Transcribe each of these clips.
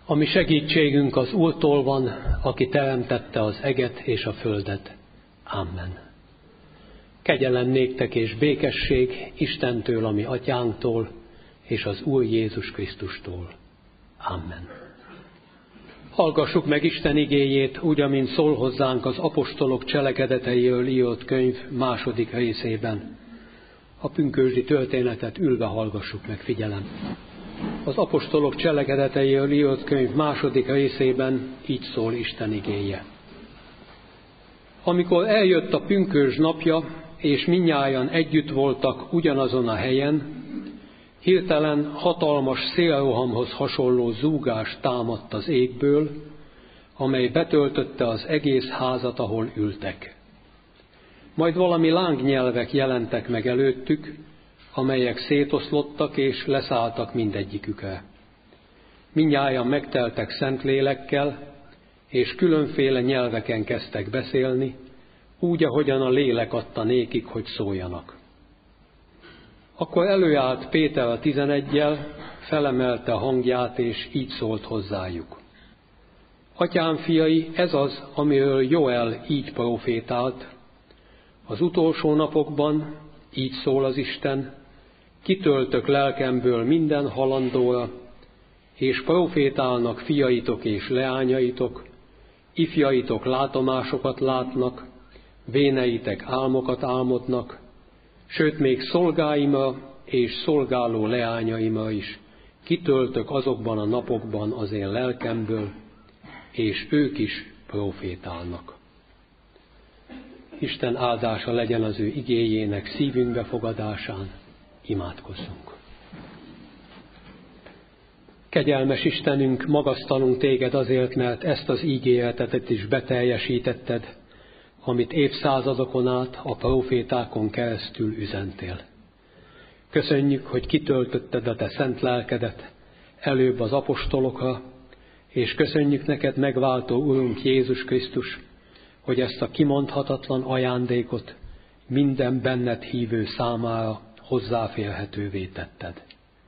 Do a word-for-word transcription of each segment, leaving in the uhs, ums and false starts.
A mi segítségünk az Úrtól van, aki teremtette az eget és a földet. Amen. Kegyelem néktek és békesség Istentől, a mi atyánktól, és az Úr Jézus Krisztustól. Amen. Hallgassuk meg Isten igéjét, úgy, amint szól hozzánk az apostolok cselekedeteiről írott könyv második részében. A pünkösdi történetet ülve hallgassuk meg, figyelem. Az apostolok cselekedeteiről írott könyv második részében így szól Isten igéje. Amikor eljött a pünkösd napja, és mindnyájan együtt voltak ugyanazon a helyen, hirtelen hatalmas szélrohamhoz hasonló zúgás támadt az égből, amely betöltötte az egész házat, ahol ültek. Majd valami lángnyelvek jelentek meg előttük, amelyek szétoszlottak és leszálltak mindegyikükre. Mindnyájan megteltek Szentlélekkel, és különféle nyelveken kezdtek beszélni, úgy, ahogyan a lélek adta nékik, hogy szóljanak. Akkor előállt Péter a tizeneggyel, felemelte a hangját, és így szólt hozzájuk. Atyám fiai, ez az, amiről Joel így profétált. Az utolsó napokban, így szól az Isten, kitöltök lelkemből minden halandóra, és profétálnak fiaitok és leányaitok, ifjaitok látomásokat látnak, véneitek álmokat álmodnak, sőt még szolgáimra és szolgáló leányaimra is kitöltök azokban a napokban az én lelkemből, és ők is profétálnak. Isten áldása legyen az ő igéjének szívünk befogadásán, imádkozzunk. Kegyelmes Istenünk, magasztalunk téged azért, mert ezt az ígéretet is beteljesítetted, amit évszázadokon át a profétákon keresztül üzentél. Köszönjük, hogy kitöltötted a te szent lelkedet előbb az apostolokra, és köszönjük neked, megváltó Urunk Jézus Krisztus, hogy ezt a kimondhatatlan ajándékot minden benned hívő számára hozzáférhetővé tetted.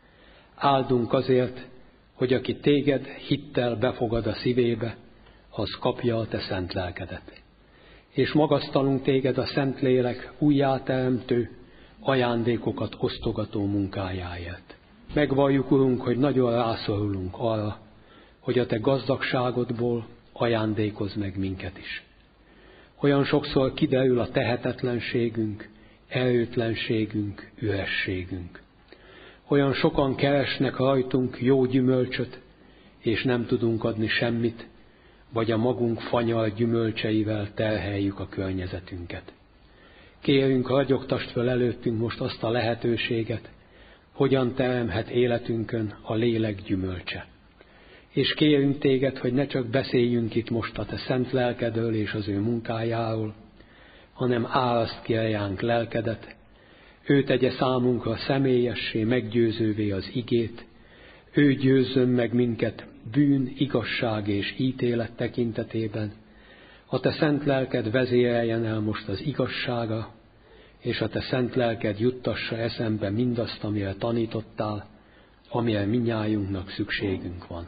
Áldunk azért, hogy aki téged hittel befogad a szívébe, az kapja a te szent lelkedet. És magasztalunk téged a Szentlélek újjáteremtő, ajándékokat osztogató munkájáért. Megvalljuk, Urunk, hogy nagyon rászorulunk arra, hogy a te gazdagságodból ajándékozz meg minket is. Olyan sokszor kiderül a tehetetlenségünk, erőtlenségünk, ürességünk. Olyan sokan keresnek rajtunk jó gyümölcsöt, és nem tudunk adni semmit, vagy a magunk fanyar gyümölcseivel terheljük a környezetünket. Kérünk, ragyogtasd föl előttünk most azt a lehetőséget, hogyan teremhet életünkön a lélek gyümölcse. És kérünk téged, hogy ne csak beszéljünk itt most a te szent lelkedről és az ő munkájáról, hanem áraszt ki ránk lelkedet, ő tegye számunkra személyessé, meggyőzővé az igét, ő győzzön meg minket bűn, igazság és ítélet tekintetében, a te szent lelked vezéreljen el most az igazságra, és a te szent lelked juttassa eszembe mindazt, amire tanítottál, amire mindnyájunknak szükségünk van.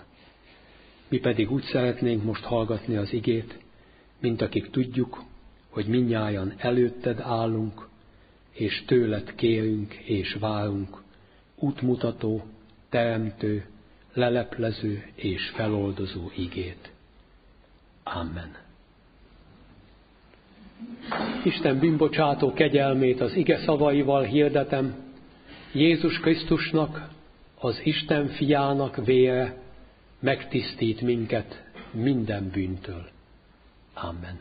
Mi pedig úgy szeretnénk most hallgatni az igét, mint akik tudjuk, hogy mindnyájan előtted állunk, és tőled kérünk és várunk, útmutató, teremtő, leleplező és feloldozó igét. Amen. Isten bűnbocsátó kegyelmét az ige szavaival hirdetem, Jézus Krisztusnak, az Isten fiának vére megtisztít minket minden bűntől. Amen.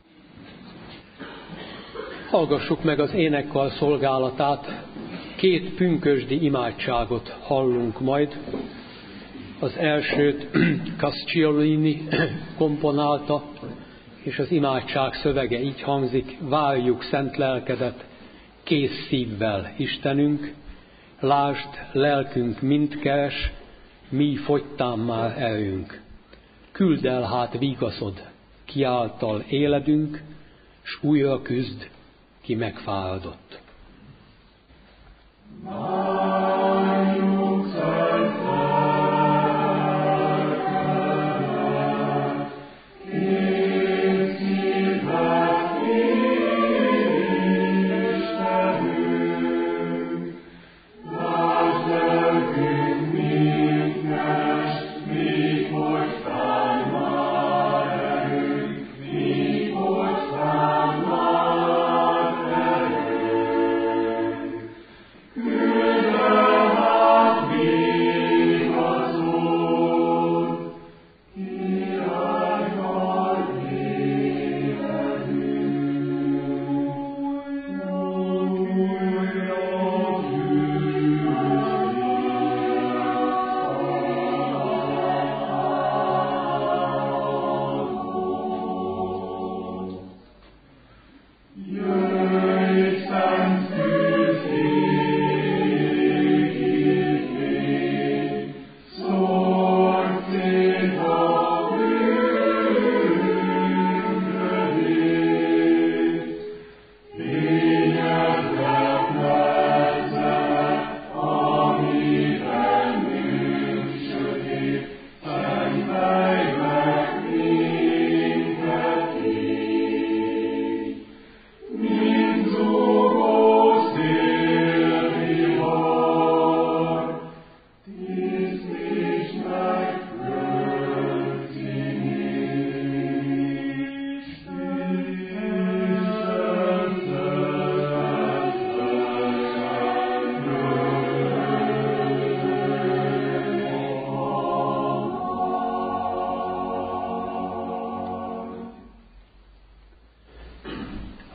Hallgassuk meg az énekkar szolgálatát, két pünkösdi imádságot hallunk majd. Az elsőt Casciolini komponálta, és az imádság szövege így hangzik: várjuk szent lelkedet kész szívvel, Istenünk, lásd, lelkünk mind keres, mi fogytán már erőnk. Küld el hát vigaszod, kiáltal éledünk, s újra küzd, ki megfáradott. Várjuk szent lelkedet,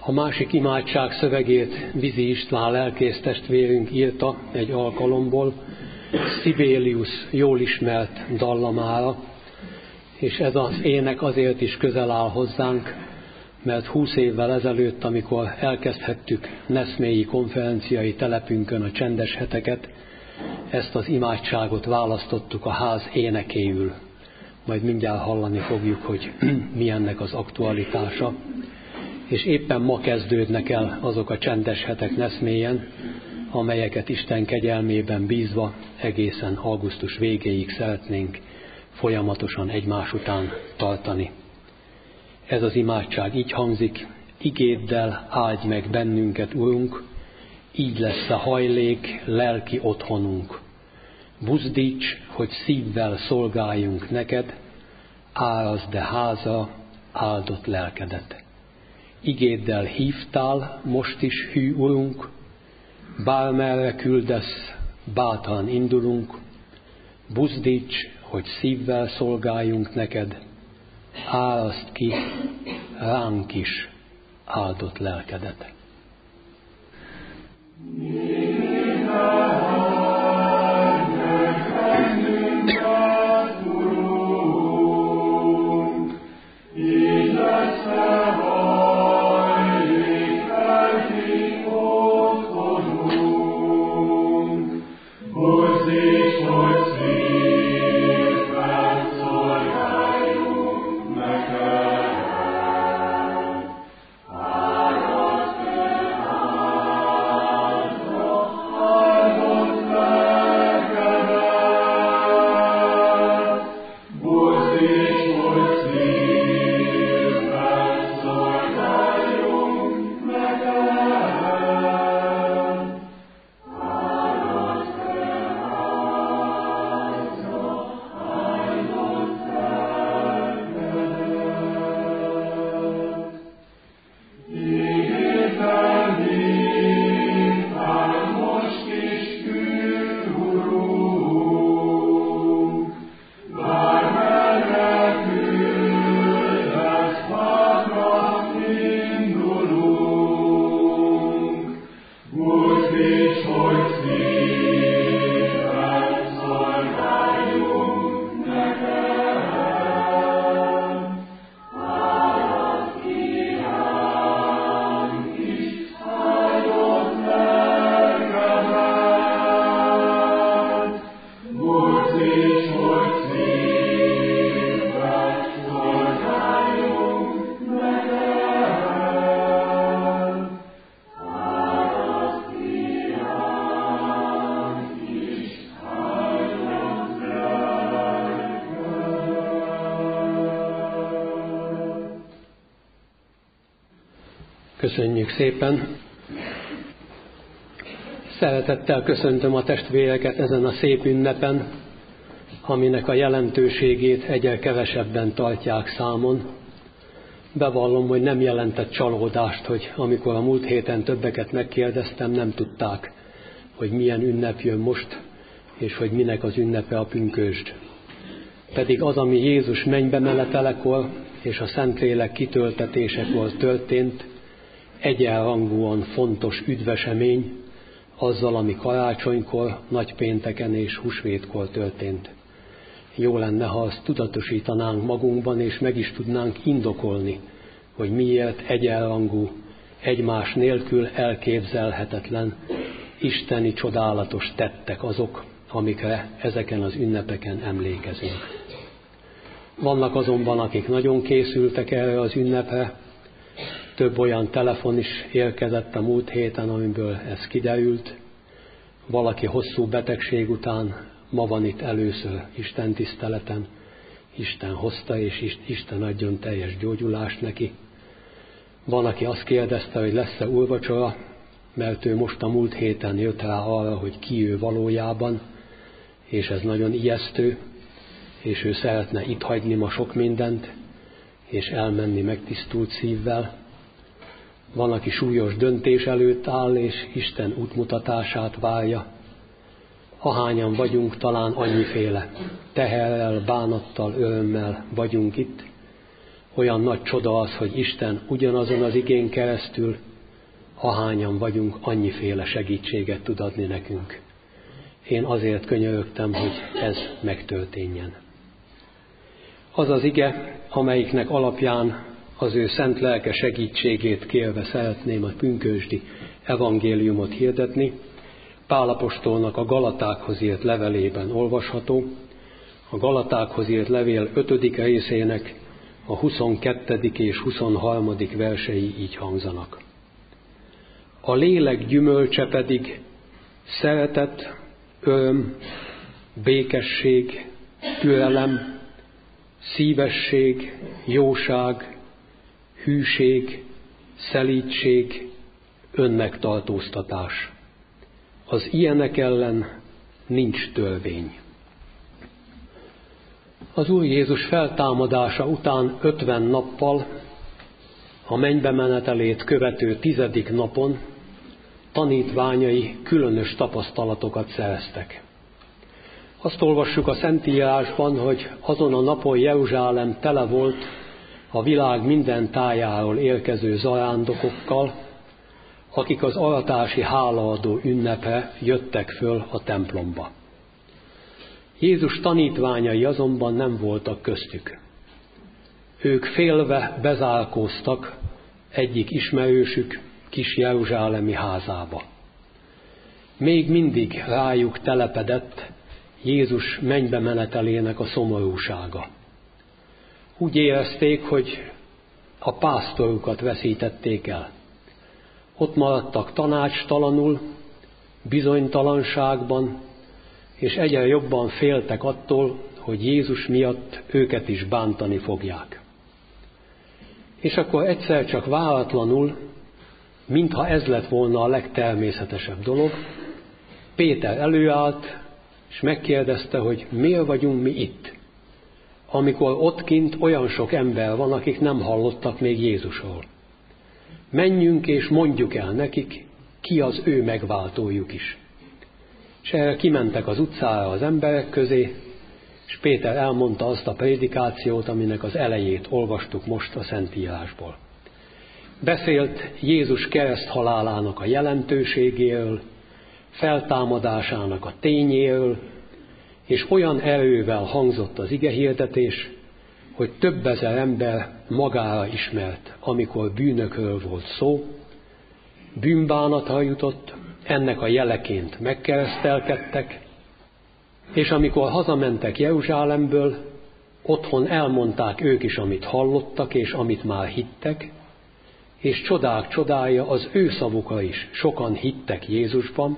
A másik imádság szövegét Vizi István lelkész testvérünk írta egy alkalomból, Sibelius jól ismert dallamára, és ez az ének azért is közel áll hozzánk, mert húsz évvel ezelőtt, amikor elkezdhettük Neszmélyi konferenciai telepünkön a csendes heteket, ezt az imádságot választottuk a ház énekéül. Majd mindjárt hallani fogjuk, hogy mi ennek az aktualitása. És éppen ma kezdődnek el azok a csendes hetek Neszmélyen, amelyeket Isten kegyelmében bízva egészen augusztus végéig szeretnénk folyamatosan egymás után tartani. Ez az imádság így hangzik: igéddel áldj meg bennünket, Urunk, így lesz a hajlék, lelki otthonunk. Buzdíts, hogy szívvel szolgáljunk neked, árazd de háza áldott lelkedet. Igéddel hívtál, most is hű Urunk, bármerre küldesz, bátran indulunk. Buzdíts, hogy szívvel szolgáljunk neked, árazd ki ránk is áldott lelkedet. Köszönjük szépen! Szeretettel köszöntöm a testvéreket ezen a szép ünnepen, aminek a jelentőségét egyre kevesebben tartják számon. Bevallom, hogy nem jelentett csalódást, hogy amikor a múlt héten többeket megkérdeztem, nem tudták, hogy milyen ünnep jön most, és hogy minek az ünnepe a pünkösd. Pedig az, ami Jézus mennybe menetelekor és a Szentlélek kitöltetésekor történt, egyenrangúan fontos üdvesemény azzal, ami karácsonykor, nagypénteken és húsvétkor történt. Jó lenne, ha azt tudatosítanánk magunkban, és meg is tudnánk indokolni, hogy miért egyenrangú, egymás nélkül elképzelhetetlen, isteni csodálatos tettek azok, amikre ezeken az ünnepeken emlékezünk. Vannak azonban, akik nagyon készültek erre az ünnepre. Több olyan telefon is érkezett a múlt héten, amiből ez kiderült. Valaki hosszú betegség után ma van itt először Isten tiszteleten. Isten hozta, és Isten adjon teljes gyógyulást neki. Van, aki azt kérdezte, hogy lesz-e úrvacsora, mert ő most a múlt héten jött rá arra, hogy ki ő valójában, és ez nagyon ijesztő, és ő szeretne itt hagyni ma sok mindent, és elmenni megtisztult szívvel. Van, aki súlyos döntés előtt áll, és Isten útmutatását várja. Ahányan vagyunk, talán annyiféle teherrel, bánattal, örömmel vagyunk itt. Olyan nagy csoda az, hogy Isten ugyanazon az igén keresztül, ahányan vagyunk, annyiféle segítséget tud adni nekünk. Én azért könyörögtem, hogy ez megtörténjen. Az az ige, amelyiknek alapján az ő szent lelke segítségét kérve szeretném a pünkösdi evangéliumot hirdetni, Pál apostolnak a Galatákhoz írt levelében olvasható, a Galatákhoz írt levél ötödik részének a huszonkettedik és huszonharmadik versei így hangzanak. A lélek gyümölcse pedig szeretet, öröm, békesség, türelem, szívesség, jóság, hűség, szelídség, önmegtartóztatás. Az ilyenek ellen nincs törvény. Az Úr Jézus feltámadása után ötven nappal, a mennybe menetelét követő tizedik napon tanítványai különös tapasztalatokat szereztek. Azt olvassuk a Szentírásban, hogy azon a napon Jeruzsálem tele volt a világ minden tájáról érkező zarándokokkal, akik az aratási hálaadó ünnepre jöttek föl a templomba. Jézus tanítványai azonban nem voltak köztük. Ők félve bezárkóztak egyik ismerősük kis jeruzsálemi házába. Még mindig rájuk telepedett Jézus mennybe menetelének a szomorúsága. Úgy érezték, hogy a pásztorukat veszítették el. Ott maradtak tanácstalanul, bizonytalanságban, és egyre jobban féltek attól, hogy Jézus miatt őket is bántani fogják. És akkor egyszer csak váratlanul, mintha ez lett volna a legtermészetesebb dolog, Péter előállt, és megkérdezte, hogy miért vagyunk mi itt, amikor ott kint olyan sok ember van, akik nem hallottak még Jézusról. Menjünk és mondjuk el nekik, ki az ő megváltójuk is. És erre kimentek az utcára az emberek közé, és Péter elmondta azt a prédikációt, aminek az elejét olvastuk most a Szentírásból. Beszélt Jézus kereszthalálának a jelentőségéről, feltámadásának a tényéről, és olyan erővel hangzott az igehirdetés, hogy több ezer ember magára ismert, amikor bűnökről volt szó, bűnbánatra jutott, ennek a jeleként megkeresztelkedtek, és amikor hazamentek Jeruzsálemből, otthon elmondták ők is, amit hallottak, és amit már hittek, és csodák csodája, az ő szavukra is sokan hittek Jézusban,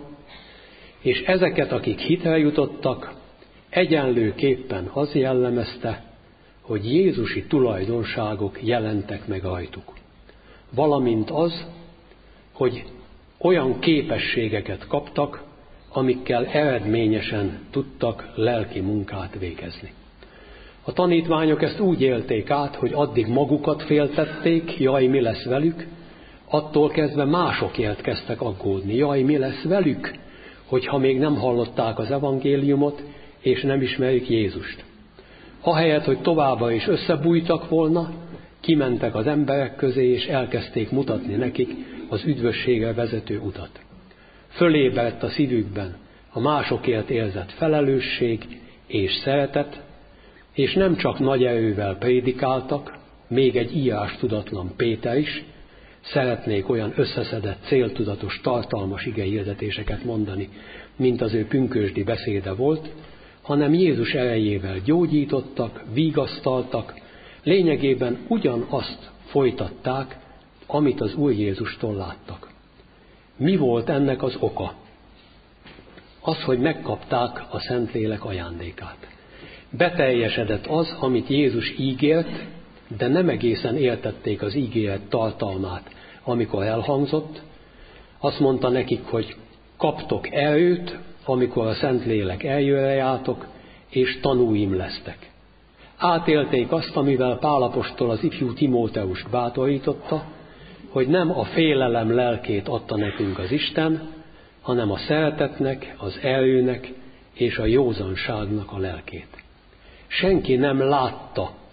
és ezeket, akik hitre jutottak, egyenlőképpen az jellemezte, hogy jézusi tulajdonságok jelentek meg rajtuk. Valamint az, hogy olyan képességeket kaptak, amikkel eredményesen tudtak lelki munkát végezni. A tanítványok ezt úgy élték át, hogy addig magukat féltették, jaj, mi lesz velük, attól kezdve másokért kezdtek aggódni, jaj, mi lesz velük, hogyha még nem hallották az evangéliumot, és nem ismerik Jézust. Ahelyett, hogy továbbra is összebújtak volna, kimentek az emberek közé, és elkezdték mutatni nekik az üdvösségre vezető utat. Fölébredt a szívükben a másokért érzett felelősség és szeretet, és nem csak nagy erővel prédikáltak, még egy írás tudatlan Péter is, szeretnék olyan összeszedett, céltudatos, tartalmas igehirdetéseket mondani, mint az ő pünkösdi beszéde volt, hanem Jézus erejével gyógyítottak, vigasztaltak, lényegében ugyanazt folytatták, amit az Úr Jézustól láttak. Mi volt ennek az oka? Az, hogy megkapták a Szentlélek ajándékát. Beteljesedett az, amit Jézus ígért, de nem egészen értették az ígéret tartalmát, amikor elhangzott. Azt mondta nekik, hogy kaptok erőt, amikor a Szentlélek eljönjátok, és tanúim lesztek. Átélték azt, amivel Pál apostol az ifjú Timóteust bátorította, hogy nem a félelem lelkét adta nekünk az Isten, hanem a szeretetnek, az erőnek és a józanságnak a lelkét. Senki nem látta,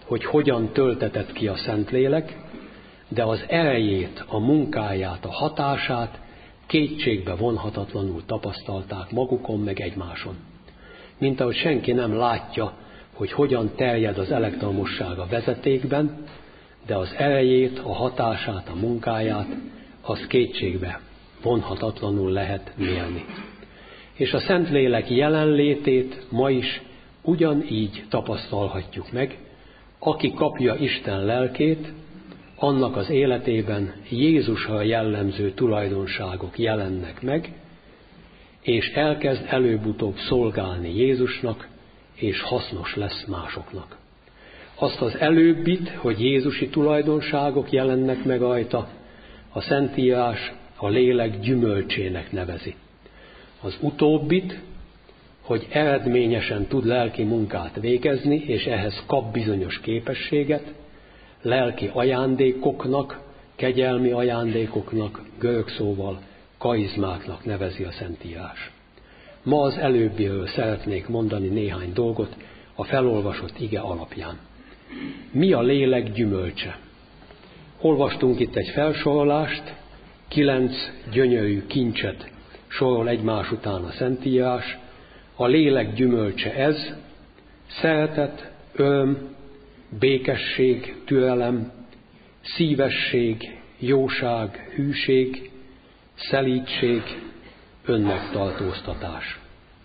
hogy hogyan töltetett ki a Szentlélek, de az erejét, a munkáját, a hatását kétségbe vonhatatlanul tapasztalták magukon meg egymáson. Mint ahogy senki nem látja, hogy hogyan terjed az elektromosság a vezetékben, de az erejét, a hatását, a munkáját, az kétségbe vonhatatlanul lehet mérni. És a Szentlélek jelenlétét ma is ugyanígy tapasztalhatjuk meg, aki kapja Isten lelkét, annak az életében Jézusra jellemző tulajdonságok jelennek meg, és elkezd előbb-utóbb szolgálni Jézusnak, és hasznos lesz másoknak. Azt az előbbit, hogy jézusi tulajdonságok jelennek meg rajta, a Szentírás a lélek gyümölcsének nevezi. Az utóbbit, hogy eredményesen tud lelki munkát végezni, és ehhez kap bizonyos képességet, lelki ajándékoknak, kegyelmi ajándékoknak, görög szóval karizmáknak nevezi a Szentírás. Ma az előbbiről szeretnék mondani néhány dolgot a felolvasott ige alapján. Mi a lélek gyümölcse? Olvastunk itt egy felsorolást, kilenc gyönyörű kincset sorol egymás után a Szentírás. A lélek gyümölcse ez: szeretet, öröm, békesség, türelem, szívesség, jóság, hűség, szelídség, önmegtartóztatás.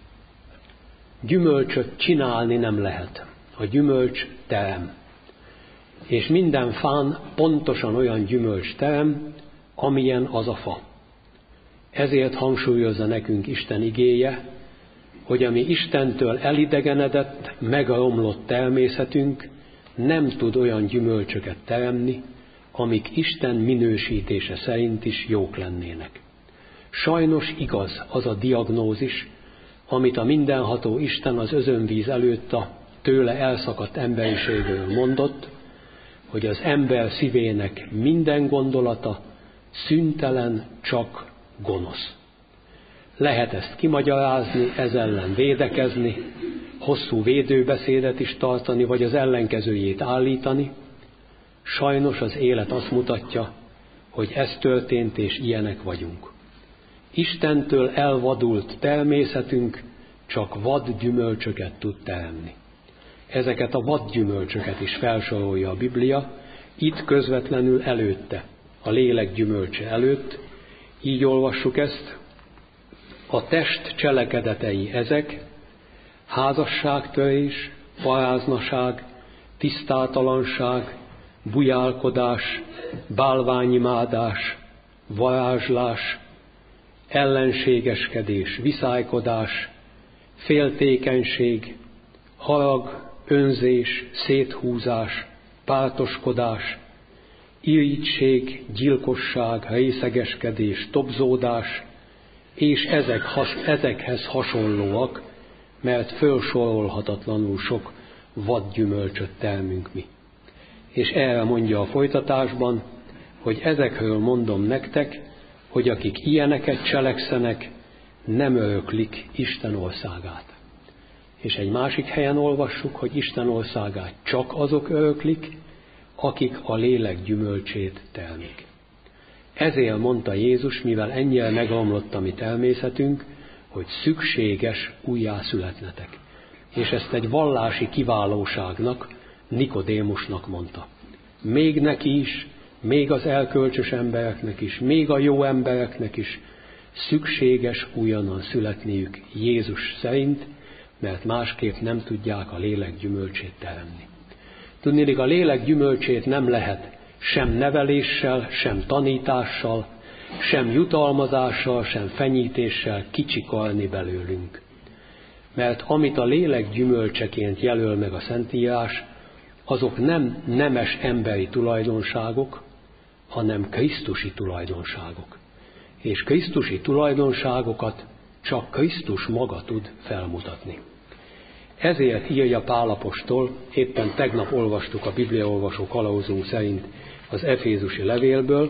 Gyümölcsöt csinálni nem lehet. A gyümölcs terem. És minden fán pontosan olyan gyümölcs terem, amilyen az a fa. Ezért hangsúlyozza nekünk Isten igéje, hogy ami Istentől elidegenedett, megromlott természetünk nem tud olyan gyümölcsöket teremni, amik Isten minősítése szerint is jók lennének. Sajnos igaz az a diagnózis, amit a mindenható Isten az özönvíz előtt a tőle elszakadt emberiségről mondott, hogy az ember szívének minden gondolata szüntelen, csak gonosz. Lehet ezt kimagyarázni, ez ellen védekezni, hosszú védőbeszédet is tartani, vagy az ellenkezőjét állítani. Sajnos az élet azt mutatja, hogy ez történt, és ilyenek vagyunk. Istentől elvadult természetünk csak vad gyümölcsöket tud teremni. Ezeket a vad gyümölcsöket is felsorolja a Biblia, itt közvetlenül előtte, a lélek gyümölcse előtt. Így olvassuk ezt: a test cselekedetei ezek: házasságtörés, paráznaság, tisztátalanság, bujálkodás, bálványimádás, varázslás, ellenségeskedés, viszálykodás, féltékenység, harag, önzés, széthúzás, pártoskodás, irigység, gyilkosság, részegeskedés, tobzódás, és ezek, ezekhez hasonlóak, mert fölsorolhatatlanul sok vadgyümölcsöt termünk mi. És erre mondja a folytatásban, hogy ezekről mondom nektek, hogy akik ilyeneket cselekszenek, nem öröklik Isten országát. És egy másik helyen olvassuk, hogy Isten országát csak azok öröklik, akik a lélek gyümölcsét termik. Ezért mondta Jézus, mivel ennyire megromlott a mi természetünk, hogy szükséges újjászületnetek. És ezt egy vallási kiválóságnak, Nikodémusnak mondta. Még neki is, még az erkölcsös embereknek is, még a jó embereknek is szükséges újonnan születniük Jézus szerint, mert másképp nem tudják a lélek gyümölcsét teremni. Tudniillik, a lélek gyümölcsét nem lehet sem neveléssel, sem tanítással, sem jutalmazással, sem fenyítéssel kicsikarni belőlünk. Mert amit a lélek gyümölcseként jelöl meg a Szentírás, azok nem nemes emberi tulajdonságok, hanem krisztusi tulajdonságok. És krisztusi tulajdonságokat csak Krisztus maga tud felmutatni. Ezért írja Pál apostol, éppen tegnap olvastuk a bibliaolvasó kalauzunk szerint az efézusi levélből,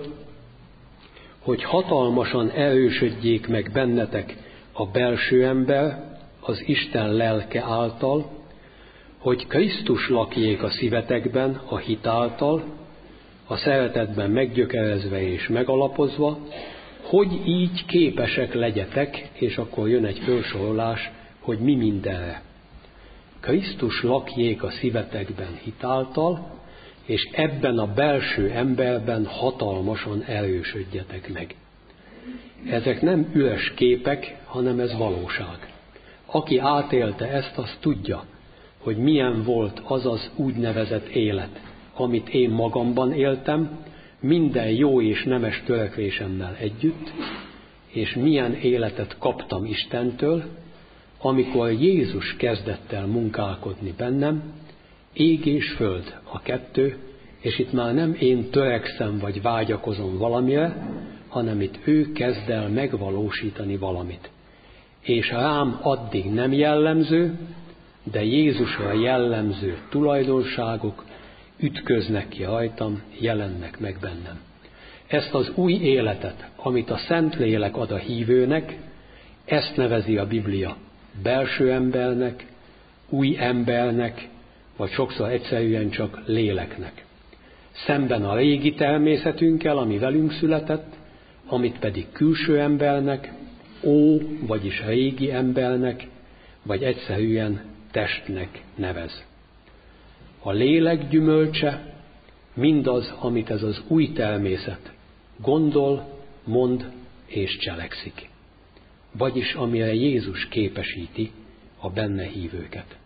hogy hatalmasan erősödjék meg bennetek a belső ember az Isten lelke által, hogy Krisztus lakjék a szívetekben a hit által, a szeretetben meggyökerezve és megalapozva, hogy így képesek legyetek, és akkor jön egy felsorolás, hogy mi mindenre. Krisztus lakjék a szívetekben hit által, és ebben a belső emberben hatalmasan erősödjetek meg. Ezek nem üres képek, hanem ez valóság. Aki átélte ezt, az tudja, hogy milyen volt az az úgynevezett élet, amit én magamban éltem, minden jó és nemes törekvésemmel együtt, és milyen életet kaptam Istentől, amikor Jézus kezdett el munkálkodni bennem, ég és föld a kettő, és itt már nem én törekszem vagy vágyakozom valamire, hanem itt ő kezd el megvalósítani valamit. És rám addig nem jellemző, de Jézusra jellemző tulajdonságok ütköznek ki rajtam, jelennek meg bennem. Ezt az új életet, amit a Szentlélek ad a hívőnek, ezt nevezi a Biblia belső embernek, új embernek, vagy sokszor egyszerűen csak léleknek. Szemben a régi természetünkkel, ami velünk született, amit pedig külső embernek, ó, vagyis régi embernek, vagy egyszerűen testnek nevez. A lélek gyümölcse mindaz, amit ez az új természet gondol, mond és cselekszik. Vagyis amire Jézus képesíti a benne hívőket.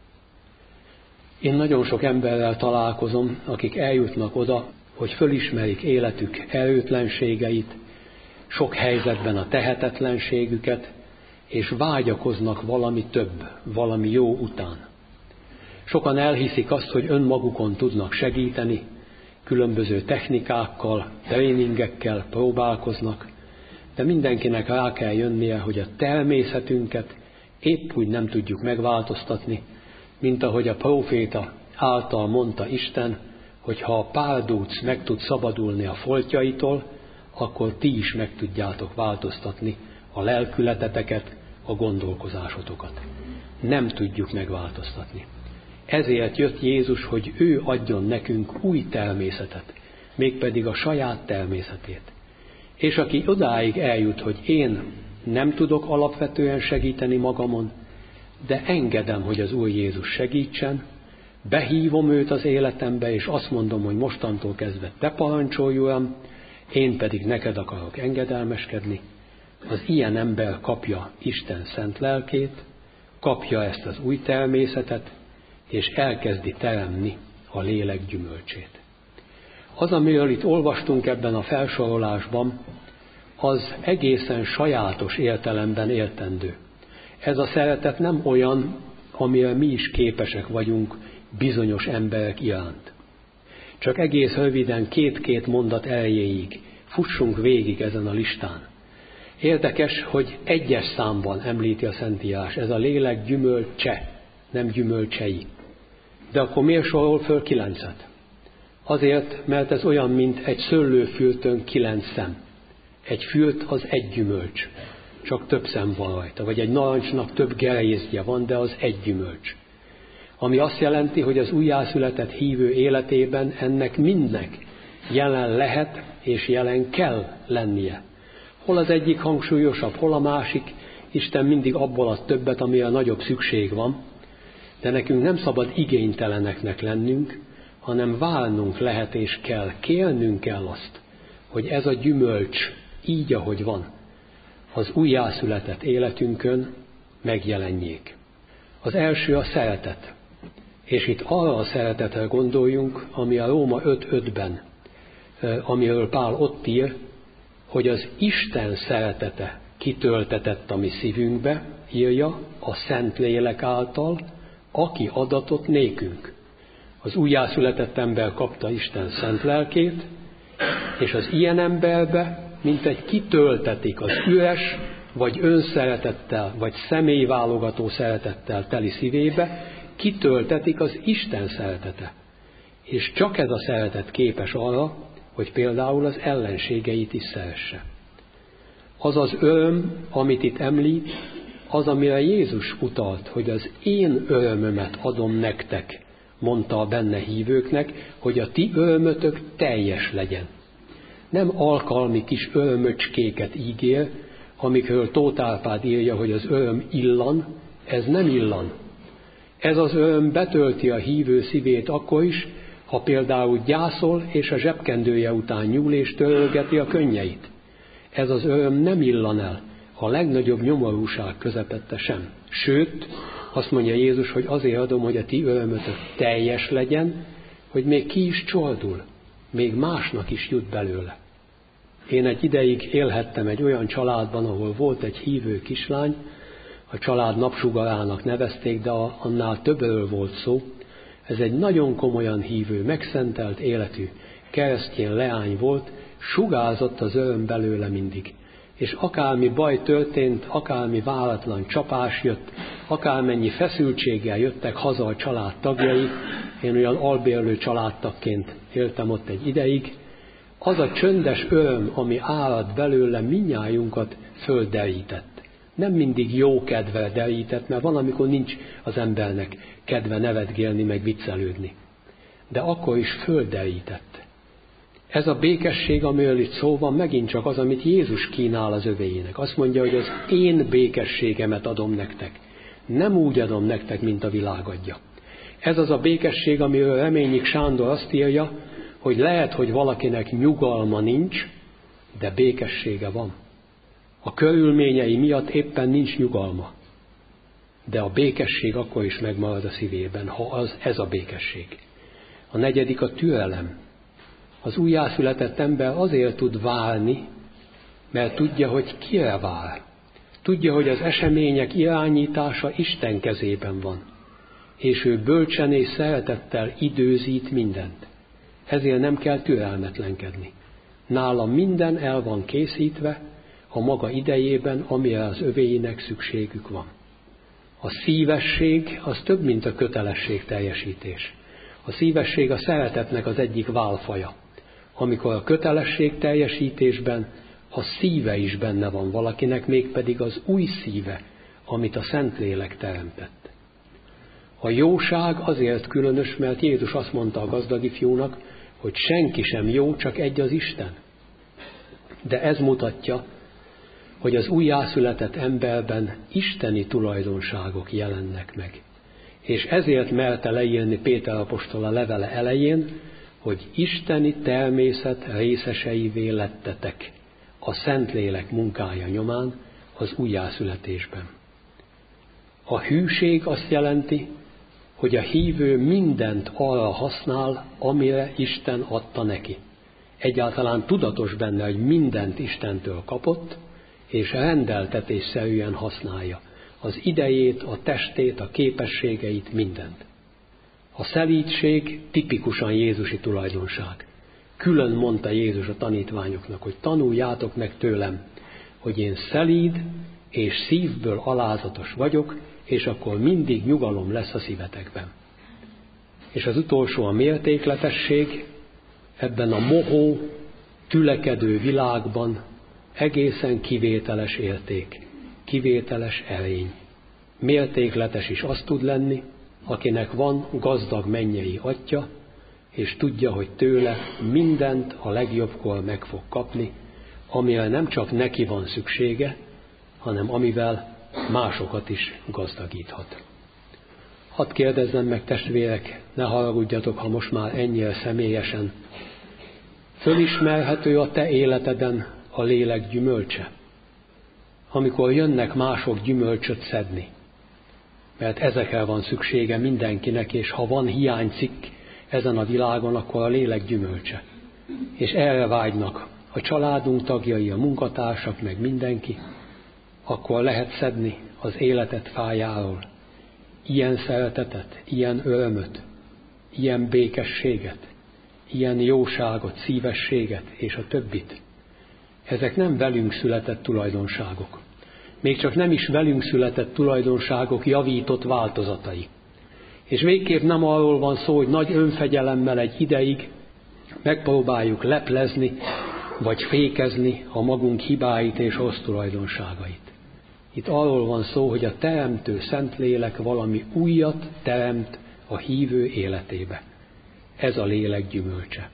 Én nagyon sok emberrel találkozom, akik eljutnak oda, hogy fölismerik életük erőtlenségeit, sok helyzetben a tehetetlenségüket, és vágyakoznak valami több, valami jó után. Sokan elhiszik azt, hogy önmagukon tudnak segíteni, különböző technikákkal, tréningekkel próbálkoznak, de mindenkinek rá kell jönnie, hogy a természetünket épp úgy nem tudjuk megváltoztatni, mint ahogy a próféta által mondta Isten, hogy ha a párdúc meg tud szabadulni a foltjaitól, akkor ti is meg tudjátok változtatni a lelkületeteket, a gondolkozásotokat. Nem tudjuk megváltoztatni. Ezért jött Jézus, hogy ő adjon nekünk új természetet, mégpedig a saját természetét. És aki odáig eljut, hogy én nem tudok alapvetően segíteni magamon, de engedem, hogy az Úr Jézus segítsen, behívom őt az életembe, és azt mondom, hogy mostantól kezdve te parancsolj, Uram, én pedig neked akarok engedelmeskedni, az ilyen ember kapja Isten szent lelkét, kapja ezt az új természetet, és elkezdi teremni a lélek gyümölcsét. Az, amiről itt olvastunk ebben a felsorolásban, az egészen sajátos értelemben értendő. Ez a szeretet nem olyan, amire mi is képesek vagyunk bizonyos emberek iránt. Csak egész röviden két-két mondat erejéig fussunk végig ezen a listán. Érdekes, hogy egyes számban említi a Szentírás, ez a lélek gyümölcse, nem gyümölcsei. De akkor miért sorol föl kilencet? Azért, mert ez olyan, mint egy szőlőfürtön kilenc szem. Egy fürt az egy gyümölcs, csak több szem van rajta, vagy egy narancsnak több gerjésztje van, de az egy gyümölcs. Ami azt jelenti, hogy az újjászületett hívő életében ennek mindnek jelen lehet és jelen kell lennie. Hol az egyik hangsúlyosabb, hol a másik, Isten mindig abból ad többet, amire nagyobb szükség van, de nekünk nem szabad igényteleneknek lennünk, hanem válnunk lehet és kell, kérnünk kell azt, hogy ez a gyümölcs így, ahogy van, az újjászületett életünkön megjelenjék. Az első a szeretet. És itt arra a szeretetre gondoljunk, ami a Róma öt ötben, amiről Pál ott ír, hogy az Isten szeretete kitöltetett a mi szívünkbe, írja, a Szentlélek által, aki adatott nékünk. Az újjászületett ember kapta Isten szent lelkét, és az ilyen emberbe, mint egy kitöltetik az üres, vagy önszeretettel, vagy személyválogató szeretettel teli szívébe, kitöltetik az Isten szeretete. És csak ez a szeretet képes arra, hogy például az ellenségeit is szeresse. Az az öröm, amit itt említ, az, amire Jézus utalt, hogy az én örömömet adom nektek, mondta a benne hívőknek, hogy a ti örömötök teljes legyen. Nem alkalmi kis örömöcskéket ígér, amikről Tóth Árpád írja, hogy az öröm illan, ez nem illan. Ez az öröm betölti a hívő szívét akkor is, ha például gyászol, és a zsebkendője után nyúl és törölgeti a könnyeit. Ez az öröm nem illan el, a legnagyobb nyomorúság közepette sem. Sőt, azt mondja Jézus, hogy azért adom, hogy a ti örömötök teljes legyen, hogy még ki is csordul, még másnak is jut belőle. Én egy ideig élhettem egy olyan családban, ahol volt egy hívő kislány, a család napsugarának nevezték, de annál többről volt szó. Ez egy nagyon komolyan hívő, megszentelt életű keresztény leány volt, sugárzott az öröm belőle mindig. És akármi baj történt, akármi váratlan csapás jött, akármennyi feszültséggel jöttek haza a család tagjai, én olyan albérlő családtagként éltem ott egy ideig, az a csöndes öröm, ami árad belőle, mindnyájunkat földerített. Nem mindig jó kedve derített, mert van, amikor nincs az embernek kedve nevetgélni, meg viccelődni. De akkor is földerített. Ez a békesség, amiről itt szó van, megint csak az, amit Jézus kínál az övéinek. Azt mondja, hogy az én békességemet adom nektek. Nem úgy adom nektek, mint a világ adja. Ez az a békesség, amiről Reményik Sándor azt írja, hogy lehet, hogy valakinek nyugalma nincs, de békessége van. A körülményei miatt éppen nincs nyugalma. De a békesség akkor is megmarad a szívében, ha az ez a békesség. A negyedik a türelem. Az újjászületett ember azért tud várni, mert tudja, hogy kire vár. Tudja, hogy az események irányítása Isten kezében van, és ő bölcsen és szeretettel időzít mindent. Ezért nem kell türelmetlenkedni. Nála minden el van készítve, a maga idejében, amire az övéinek szükségük van. A szívesség az több, mint a kötelesség teljesítés. A szívesség a szeretetnek az egyik válfaja. Amikor a kötelesség teljesítésben a szíve is benne van valakinek, mégpedig az új szíve, amit a Szentlélek teremtett. A jóság azért különös, mert Jézus azt mondta a gazdag ifjúnak, hogy senki sem jó, csak egy az Isten. De ez mutatja, hogy az újjászületett emberben isteni tulajdonságok jelennek meg. És ezért merte leírni Péter apostol a levele elején, hogy isteni természet részeseivé lettetek a Szentlélek munkája nyomán az újjászületésben. A hűség azt jelenti, hogy a hívő mindent arra használ, amire Isten adta neki. Egyáltalán tudatos benne, hogy mindent Istentől kapott, és rendeltetésszerűen használja az idejét, a testét, a képességeit, mindent. A szelídség tipikusan jézusi tulajdonság. Külön mondta Jézus a tanítványoknak, hogy tanuljátok meg tőlem, hogy én szelíd és szívből alázatos vagyok, és akkor mindig nyugalom lesz a szívetekben. És az utolsó a mértékletesség, ebben a mohó, tülekedő világban egészen kivételes érték, kivételes erény. Mértékletes is az tud lenni, akinek van gazdag mennyei atya, és tudja, hogy tőle mindent a legjobbkor meg fog kapni, amire nem csak neki van szüksége, hanem amivel másokat is gazdagíthat. Hadd kérdezzem meg, testvérek, ne haragudjatok, ha most már ennyire személyesen. Fölismerhető a te életeden a lélek gyümölcse? Amikor jönnek mások gyümölcsöt szedni. Mert ezekre van szüksége mindenkinek, és ha van hiánycikk ezen a világon, akkor a lélek gyümölcse. És erre vágynak a családunk tagjai, a munkatársak, meg mindenki, akkor lehet szedni az életet fájáról ilyen szeretetet, ilyen örömöt, ilyen békességet, ilyen jóságot, szívességet és a többit. Ezek nem velünk született tulajdonságok. Még csak nem is velünk született tulajdonságok javított változatai. És végképp nem arról van szó, hogy nagy önfegyelemmel egy ideig megpróbáljuk leplezni, vagy fékezni a magunk hibáit és rossz tulajdonságait. Itt arról van szó, hogy a teremtő Szentlélek valami újat teremt a hívő életébe. Ez a lélek gyümölcse.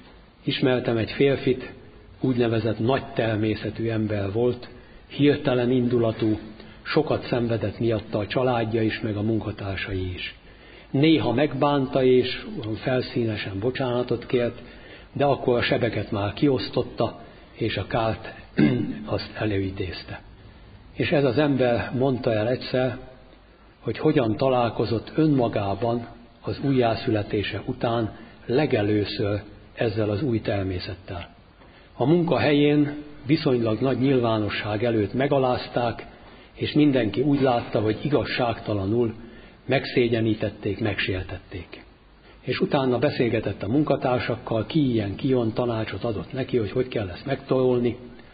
Ismertem egy férfit, úgynevezett nagy természetű ember volt, hirtelen indulatú, sokat szenvedett miatta a családja is, meg a munkatársai is. Néha megbánta és felszínesen bocsánatot kért, de akkor a sebeket már kiosztotta, és a kárt azt előidézte. És ez az ember mondta el egyszer, hogy hogyan találkozott önmagában az újjászületése után legelőször ezzel az új természettel. A munkahelyén viszonylag nagy nyilvánosság előtt megalázták, és mindenki úgy látta, hogy igazságtalanul megszégyenítették, megsértették. És utána beszélgetett a munkatársakkal, ki ilyen, ki olyan, tanácsot adott neki, hogy hogy kell ezt megtorolni,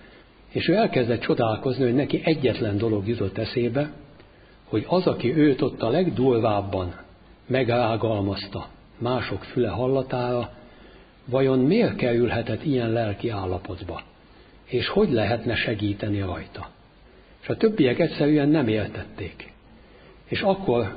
és ő elkezdett csodálkozni, hogy neki egyetlen dolog jutott eszébe, hogy az, aki őt ott a legdurvábban megrágalmazta mások füle hallatára, vajon miért kerülhetett ilyen lelki állapotba, és hogy lehetne segíteni rajta. És a többiek egyszerűen nem értették. És akkor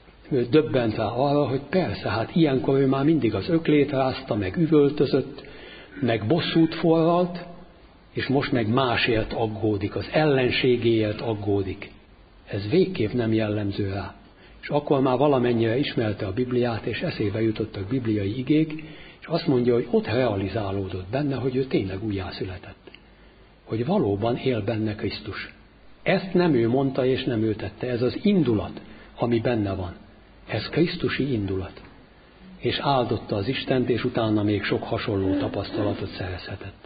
döbbent rá arra, hogy persze, hát ilyenkor ő már mindig az öklét rázta, meg üvöltözött, meg bosszút forralt, és most meg másért aggódik, az ellenségéért aggódik. Ez végképp nem jellemző rá. És akkor már valamennyire ismerte a Bibliát, és eszébe jutottak bibliai igék, és azt mondja, hogy ott realizálódott benne, hogy ő tényleg újjászületett. Hogy valóban él benne Krisztus. Ezt nem ő mondta, és nem ő tette. Ez az indulat, ami benne van. Ez krisztusi indulat. És áldotta az Istent, és utána még sok hasonló tapasztalatot szerezhetett.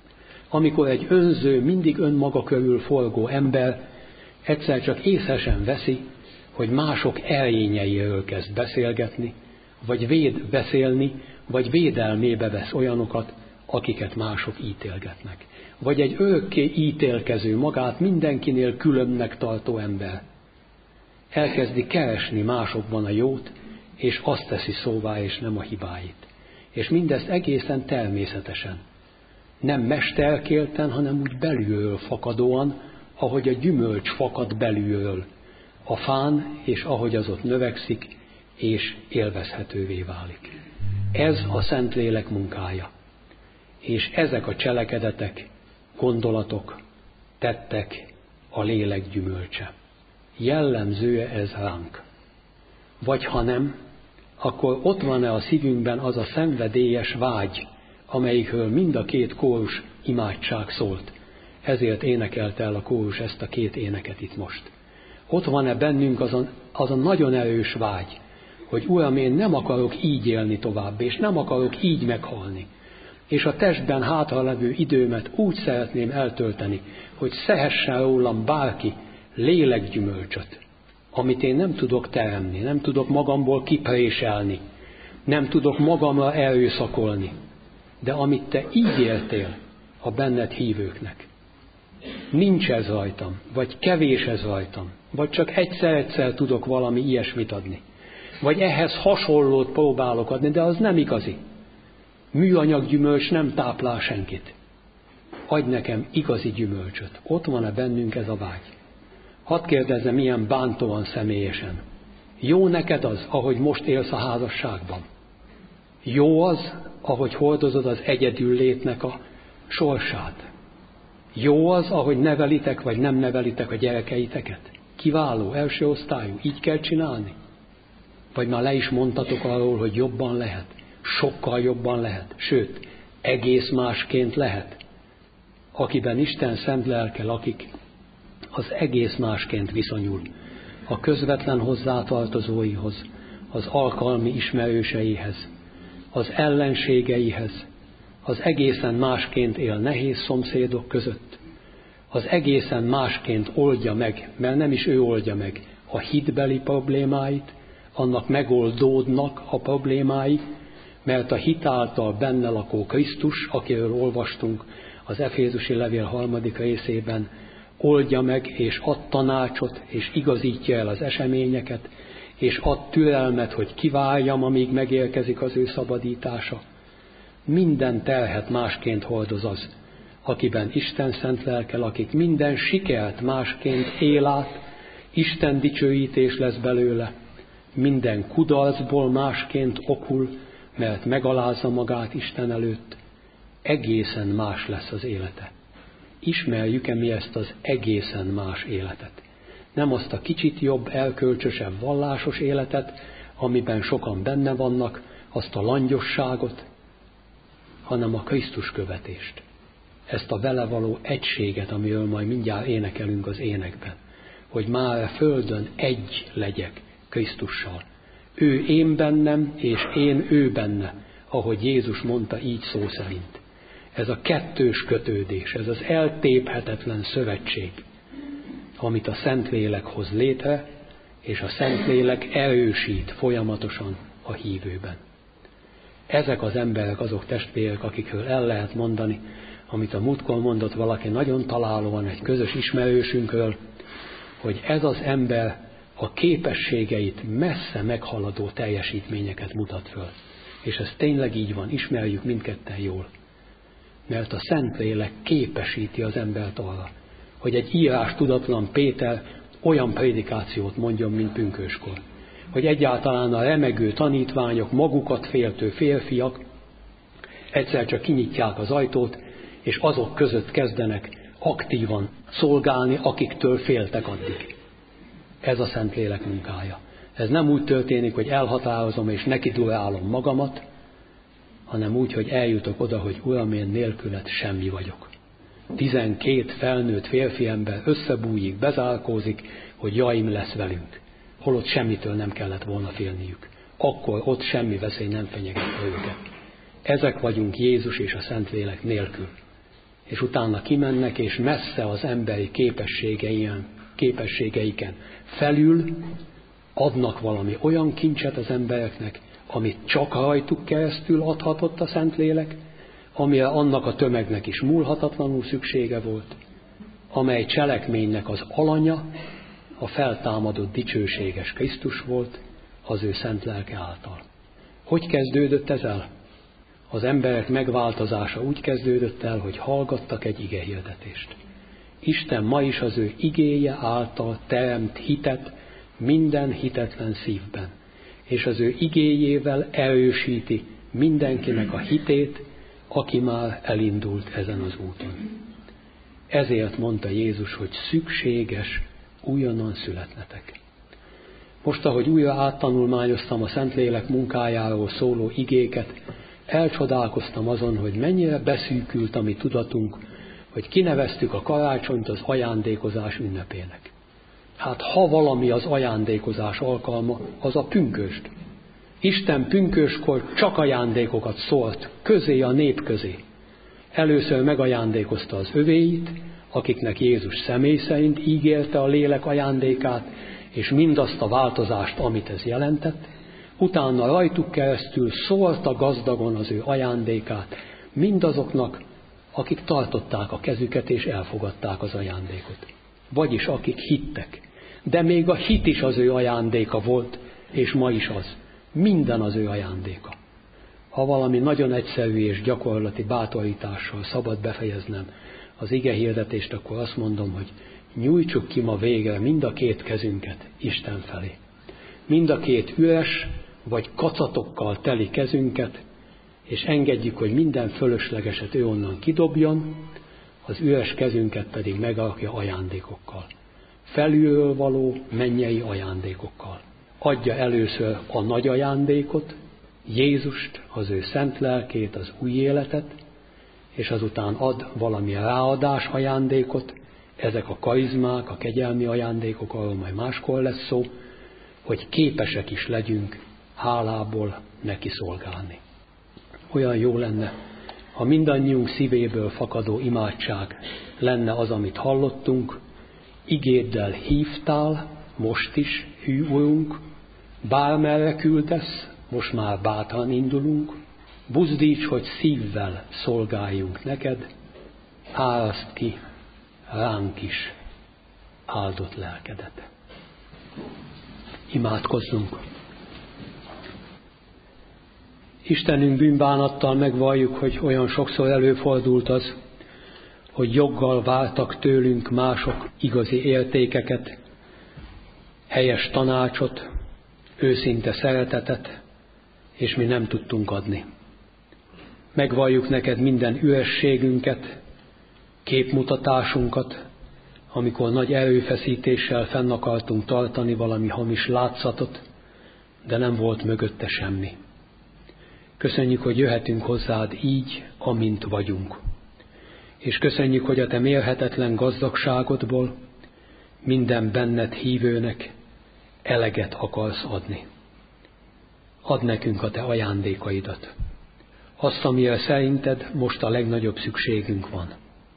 Amikor egy önző, mindig önmaga körül forgó ember egyszer csak észre sem veszi, hogy mások erényeiről kezd beszélgetni, vagy véd beszélni, vagy védelmébe vesz olyanokat, akiket mások ítélgetnek. Vagy egy örökké ítélkező, magát mindenkinél különnek tartó ember elkezdi keresni másokban a jót, és azt teszi szóvá, és nem a hibáit. És mindezt egészen természetesen. Nem mesterkélten, hanem úgy belülről fakadóan, ahogy a gyümölcs fakad belülről a fán, és ahogy az ott növekszik, és élvezhetővé válik. Ez a Szentlélek munkája. És ezek a cselekedetek, gondolatok, tettek a lélek gyümölcse. Jellemzője ez ránk. Vagy ha nem, akkor ott van-e a szívünkben az a szenvedélyes vágy, amelyikről mind a két kórus imádság szólt. Ezért énekelte el a kórus ezt a két éneket itt most. Ott van-e bennünk az a, az a nagyon erős vágy, hogy Uram, én nem akarok így élni tovább, és nem akarok így meghalni. És a testben hátralevő időmet úgy szeretném eltölteni, hogy szehessen rólam bárki lélekgyümölcsöt, amit én nem tudok teremni, nem tudok magamból kipréselni, nem tudok magamra erőszakolni, de amit te ígértél a benned hívőknek. Nincs ez rajtam, vagy kevés ez rajtam, vagy csak egyszer-egyszer tudok valami ilyesmit adni, vagy ehhez hasonlót próbálok adni, de az nem igazi. Műanyag gyümölcs nem táplál senkit. Adj nekem igazi gyümölcsöt. Ott van-e bennünk ez a vágy? Hadd kérdezzem milyen bántóan személyesen. Jó neked az, ahogy most élsz a házasságban? Jó az, ahogy hordozod az egyedül létnek a sorsát? Jó az, ahogy nevelitek, vagy nem nevelitek a gyerekeiteket? Kiváló, első osztályú, így kell csinálni? Vagy már le is mondtatok arról, hogy jobban lehet? Sokkal jobban lehet, sőt, egész másként lehet. Akiben Isten szent lelke lakik, az egész másként viszonyul a közvetlen hozzátartozóihoz, az alkalmi ismerőseihez, az ellenségeihez, az egészen másként él nehéz szomszédok között, az egészen másként oldja meg, mert nem is ő oldja meg a hitbeli problémáit, annak megoldódnak a problémái, mert a hit által benne lakó Krisztus, akiről olvastunk az Efézusi levél harmadik részében, oldja meg, és ad tanácsot, és igazítja el az eseményeket, és ad türelmet, hogy kivárjam, amíg megérkezik az ő szabadítása. Minden terhet másként hordoz az, akiben Isten szent lelke lakik, minden sikert másként él át, Isten dicsőítés lesz belőle, minden kudarcból másként okul, mert megalázza magát Isten előtt, egészen más lesz az élete. Ismerjük-e mi ezt az egészen más életet? Nem azt a kicsit jobb, elkölcsösebb, vallásos életet, amiben sokan benne vannak, azt a langyosságot, hanem a Krisztus követést. Ezt a vele való egységet, amiről majd mindjárt énekelünk az énekben. Hogy már a földön egy legyek Krisztussal. Ő én bennem, és én ő benne, ahogy Jézus mondta így szó szerint. Ez a kettős kötődés, ez az eltéphetetlen szövetség, amit a Szentlélek hoz létre, és a Szentlélek erősít folyamatosan a hívőben. Ezek az emberek, azok testvérek, akikről el lehet mondani, amit a múltkor mondott valaki nagyon találóan egy közös ismerősünkről, hogy ez az ember a képességeit messze meghaladó teljesítményeket mutat föl. És ez tényleg így van, ismerjük mindketten jól. Mert a Szentlélek képesíti az embert arra, hogy egy írás tudatlan Péter olyan prédikációt mondjon, mint pünköskor. Hogy egyáltalán a remegő tanítványok, magukat féltő férfiak egyszer csak kinyitják az ajtót, és azok között kezdenek aktívan szolgálni, akiktől féltek addig. Ez a Szentlélek munkája. Ez nem úgy történik, hogy elhatározom és nekidurálom magamat, hanem úgy, hogy eljutok oda, hogy Uram, én nélküled semmi vagyok. Tizenkét felnőtt férfi ember összebújik, bezárkózik, hogy jaim lesz velünk. Holott semmitől nem kellett volna félniük. Akkor ott semmi veszély nem fenyegette őket. Ezek vagyunk Jézus és a Szentlélek nélkül. És utána kimennek, és messze az emberi képességeien, képességeiken felül adnak valami olyan kincset az embereknek, amit csak rajtuk keresztül adhatott a Szentlélek, amire annak a tömegnek is múlhatatlanul szüksége volt, amely cselekménynek az alanya a feltámadott dicsőséges Krisztus volt az ő szent lelke által. Hogy kezdődött ez el? Az emberek megváltozása úgy kezdődött el, hogy hallgattak egy igehirdetést. Isten ma is az ő igéje által teremt hitet minden hitetlen szívben, és az ő igéjével erősíti mindenkinek a hitét, aki már elindult ezen az úton. Ezért mondta Jézus, hogy szükséges újonnan születnetek. Most, ahogy újra áttanulmányoztam a Szentlélek munkájáról szóló igéket, elcsodálkoztam azon, hogy mennyire beszűkült a mi tudatunk, hogy kineveztük a karácsonyt az ajándékozás ünnepének. Hát ha valami az ajándékozás alkalma, az a pünkösd. Isten pünköskor csak ajándékokat szólt közé a nép közé. Először megajándékozta az övéit, akiknek Jézus személy szerint ígérte a lélek ajándékát, és mindazt a változást, amit ez jelentett, utána rajtuk keresztül szórta gazdagon az ő ajándékát mindazoknak, akik tartották a kezüket és elfogadták az ajándékot. Vagyis akik hittek. De még a hit is az ő ajándéka volt, és ma is az. Minden az ő ajándéka. Ha valami nagyon egyszerű és gyakorlati bátorítással szabad befejeznem az igehirdetést, akkor azt mondom, hogy nyújtsuk ki ma végre mind a két kezünket Isten felé. Mind a két üres vagy kacatokkal teli kezünket, és engedjük, hogy minden fölöslegeset ő onnan kidobjon, az üres kezünket pedig megrakja ajándékokkal. Felülről való mennyei ajándékokkal. Adja először a nagy ajándékot, Jézust, az ő szent lelkét, az új életet, és azután ad valami ráadás ajándékot, ezek a karizmák, a kegyelmi ajándékok, arról majd máskor lesz szó, hogy képesek is legyünk hálából neki szolgálni. Olyan jó lenne, ha mindannyiunk szívéből fakadó imádság lenne az, amit hallottunk, igéddel hívtál, most is, hű Urunk, bármerre küldesz, most már bátran indulunk, buzdíts, hogy szívvel szolgáljunk neked, áraszt ki ránk is áldott lelkedet. Imádkozzunk! Istenünk, bűnbánattal megvalljuk, hogy olyan sokszor előfordult az, hogy joggal vártak tőlünk mások igazi értékeket, helyes tanácsot, őszinte szeretetet, és mi nem tudtunk adni. Megvalljuk neked minden ürességünket, képmutatásunkat, amikor nagy erőfeszítéssel fenn akartunk tartani valami hamis látszatot, de nem volt mögötte semmi. Köszönjük, hogy jöhetünk hozzád így, amint vagyunk. És köszönjük, hogy a te mérhetetlen gazdagságodból minden benned hívőnek eleget akarsz adni. Add nekünk a te ajándékaidat, azt, amire szerinted most a legnagyobb szükségünk van.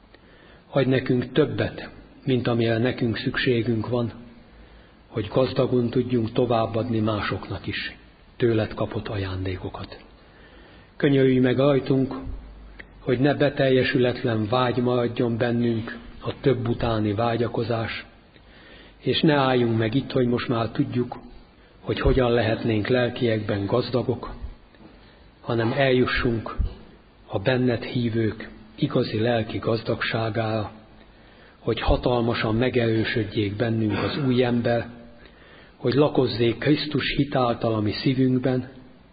Adj nekünk többet, mint amire nekünk szükségünk van, hogy gazdagon tudjunk továbbadni másoknak is tőled kapott ajándékokat. Könyörülj meg rajtunk, hogy ne beteljesületlen vágy maradjon bennünk a több utáni vágyakozás, és ne álljunk meg itt, hogy most már tudjuk, hogy hogyan lehetnénk lelkiekben gazdagok, hanem eljussunk a benned hívők igazi lelki gazdagságára, hogy hatalmasan megerősödjék bennünk az új ember, hogy lakozzék Krisztus hitáltal a mi szívünkben,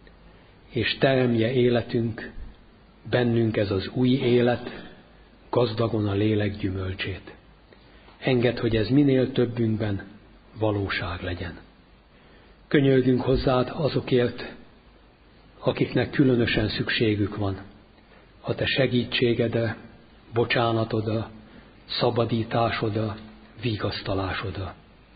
és teremje életünk, bennünk ez az új élet, gazdagon a lélek gyümölcsét. Engedd, hogy ez minél többünkben valóság legyen. Könyörgünk hozzád azokért, akiknek különösen szükségük van a te segítségedre, bocsánatodra, szabadításodra, vigasztalásodra.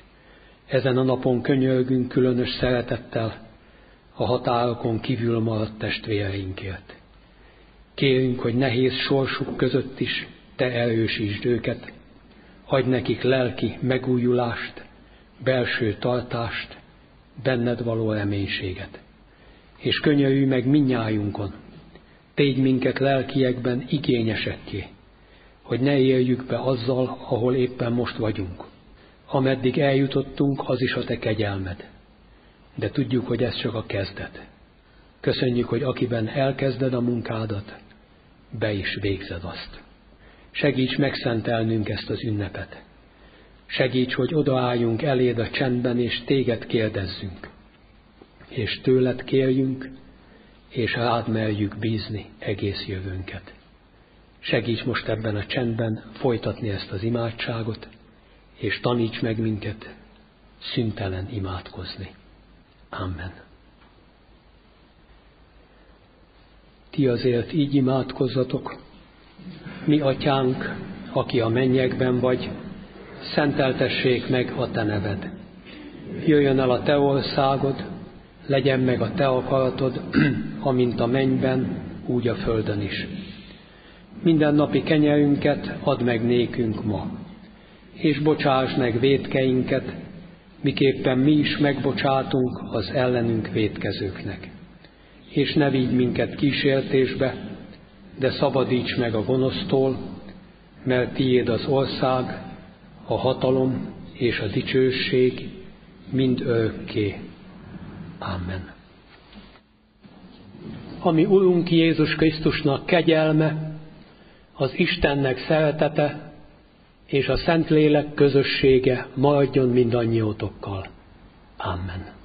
Ezen a napon könyörgünk különös szeretettel a határokon kívül maradt testvéreinkért. Kérünk, hogy nehéz sorsuk között is te erősítsd őket, adj nekik lelki megújulást, belső tartást, benned való reménységet. És könyörülj meg mindnyájunkon, tégy minket lelkiekben igényesekké, hogy ne éljük be azzal, ahol éppen most vagyunk. Ameddig eljutottunk, az is a te kegyelmed. De tudjuk, hogy ez csak a kezdet. Köszönjük, hogy akiben elkezded a munkádat, be is végzed azt. Segíts megszentelnünk ezt az ünnepet. Segíts, hogy odaálljunk eléd a csendben, és téged kérdezzünk. És tőled kérjünk, és rád merjük bízni egész jövőnket. Segíts most ebben a csendben folytatni ezt az imádságot, és taníts meg minket szüntelen imádkozni. Amen. Ti azért így imádkozzatok: mi atyánk, aki a mennyekben vagy, szenteltessék meg a te neved. Jöjjön el a te országod, legyen meg a te akaratod, amint a mennyben, úgy a földön is. Minden napi kenyerünket add meg nékünk ma, és bocsáss meg vétkeinket, miképpen mi is megbocsátunk az ellenünk vétkezőknek. És ne vigy minket kísértésbe, de szabadíts meg a gonosztól, mert tiéd az ország, a hatalom és a dicsőség mind örökké. Amen. Ami Urunk Jézus Krisztusnak kegyelme, az Istennek szeretete és a Szentlélek közössége maradjon mindannyiótokkal. Amen.